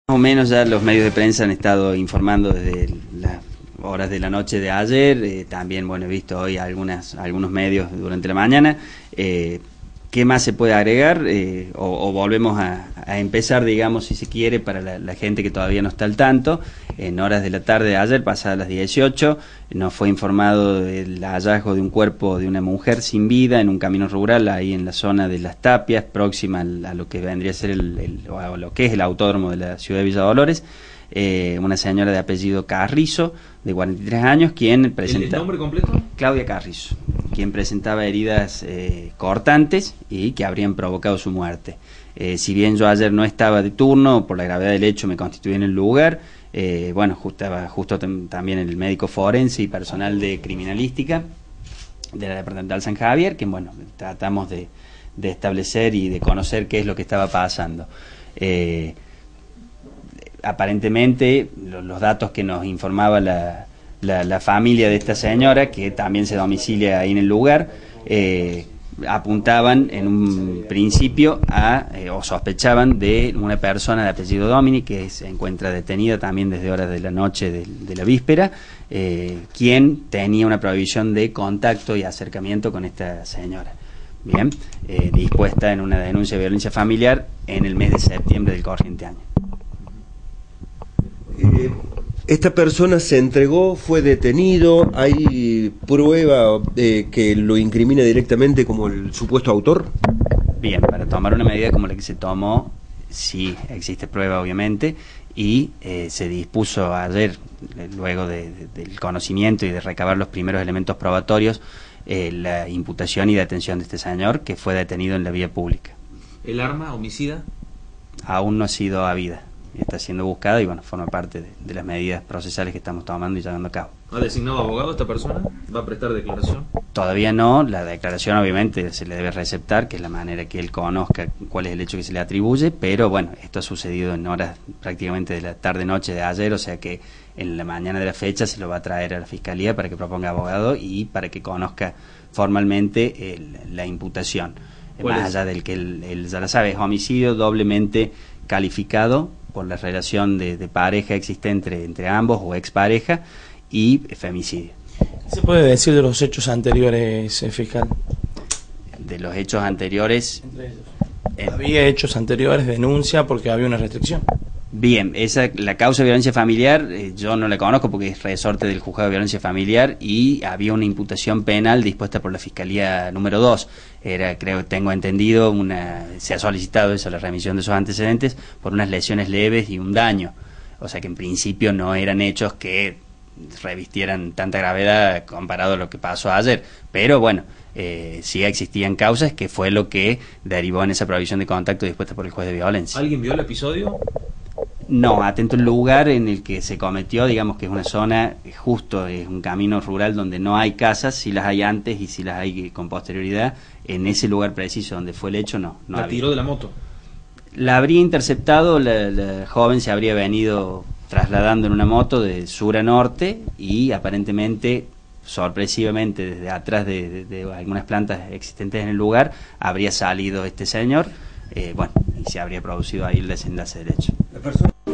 Más o menos ya los medios de prensa han estado informando desde las horas de la noche de ayer, también bueno, he visto hoy algunos medios durante la mañana. ¿Qué más se puede agregar? O volvemos a empezar, digamos, si se quiere, para la gente que todavía no está al tanto. En horas de la tarde de ayer, pasadas las 18, nos fue informado del hallazgo de un cuerpo de una mujer sin vida en un camino rural, ahí en la zona de Las Tapias, próxima a lo que vendría a ser o lo que es el autódromo de la ciudad de Villa Dolores. Una señora de apellido Carrizo, de 43 años, quien presenta... ¿El nombre completo? Claudia Carrizo, quien presentaba heridas cortantes y que habrían provocado su muerte. Si bien yo ayer no estaba de turno, por la gravedad del hecho me constituí en el lugar. Bueno, justo también el médico forense y personal de criminalística de la departamental San Javier, que bueno, tratamos de establecer y de conocer qué es lo que estaba pasando. Aparentemente, los datos que nos informaba la familia de esta señora, que también se domicilia ahí en el lugar, apuntaban en un principio o sospechaban de una persona de apellido Domini, que se encuentra detenida también desde horas de la noche de la víspera, quien tenía una prohibición de contacto y acercamiento con esta señora. Bien, dispuesta en una denuncia de violencia familiar en el mes de septiembre del corriente año. Esta persona se entregó, fue detenido, ¿hay prueba que lo incrimina directamente como el supuesto autor? Bien, para tomar una medida como la que se tomó, sí existe prueba obviamente, y se dispuso ayer, luego del conocimiento y de recabar los primeros elementos probatorios, la imputación y detención de este señor, que fue detenido en la vía pública. ¿El arma homicida? Aún no ha sido habida. Está siendo buscada y bueno, forma parte de las medidas procesales que estamos tomando y llevando a cabo. ¿Ha designado abogado esta persona? ¿Va a prestar declaración? Todavía no, la declaración obviamente se le debe receptar, que es la manera que él conozca cuál es el hecho que se le atribuye, pero bueno, esto ha sucedido en horas prácticamente de la tarde-noche de ayer, o sea que en la mañana de la fecha se lo va a traer a la Fiscalía para que proponga abogado y para que conozca formalmente la imputación. Más allá del que él ya la sabe, es homicidio doblemente calificado por la relación de pareja existente entre ambos o expareja y femicidio. ¿Qué se puede decir de los hechos anteriores, fiscal? De los hechos anteriores... Entre ellos. ¿Había hechos anteriores, denuncia, porque había una restricción? Bien, la causa de violencia familiar yo no la conozco porque es resorte del juzgado de violencia familiar y había una imputación penal dispuesta por la Fiscalía número 2. Tengo entendido, se ha solicitado eso, la remisión de esos antecedentes por unas lesiones leves y un daño. O sea que en principio no eran hechos que revistieran tanta gravedad comparado a lo que pasó ayer. Pero bueno, sí existían causas, que fue lo que derivó en esa prohibición de contacto dispuesta por el juez de violencia. ¿Alguien vio el episodio? No, atento al lugar en el que se cometió, digamos que es una zona, justo es un camino rural donde no hay casas, si las hay antes y si las hay con posterioridad, en ese lugar preciso donde fue el hecho no ¿La había. tiró de la moto? La habría interceptado, la joven se habría venido trasladando en una moto de sur a norte y aparentemente, sorpresivamente, desde atrás de algunas plantas existentes en el lugar, habría salido este señor, bueno, y se habría producido ahí el desenlace del hecho. La persona